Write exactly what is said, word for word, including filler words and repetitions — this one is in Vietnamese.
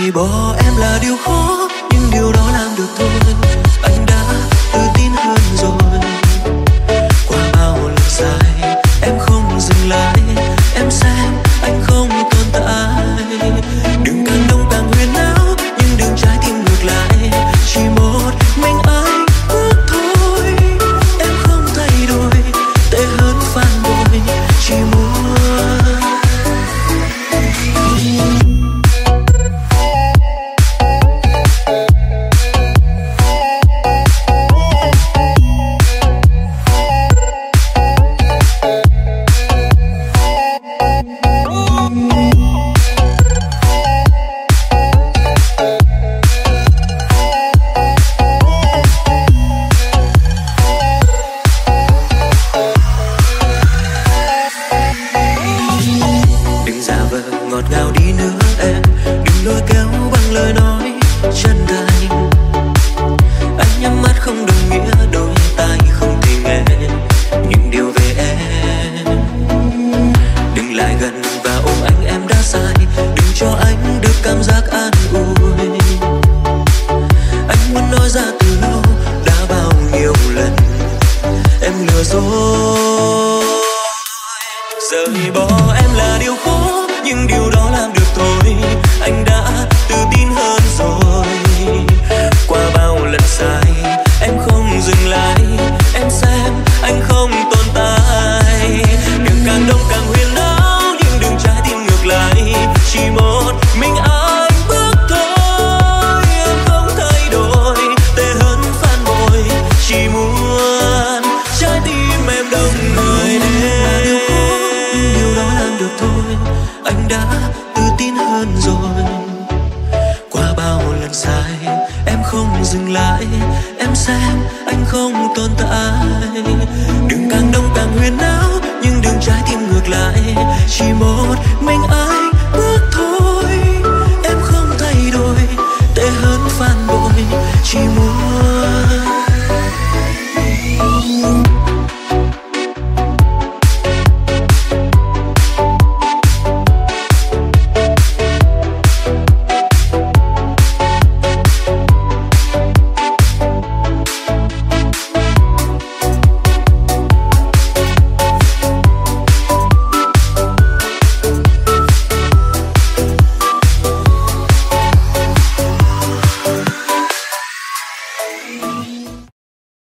Rời bỏ em là điều khó, nhưng điều đó làm được thôi. Anh đã tự tin hơn rồi. Qua bao lần dài em không dừng lại, em xem anh không tồn tại. Đừng càng đông càng huyền áo, nhưng đừng trái tim ngược lại. Chỉ một mình anh bước thôi, em không thay đổi, tệ hơn phản bội. Chỉ muốn đừng càng đông càng huyền áo, nhưng đừng trái tim ngược lại. Chỉ một mình anh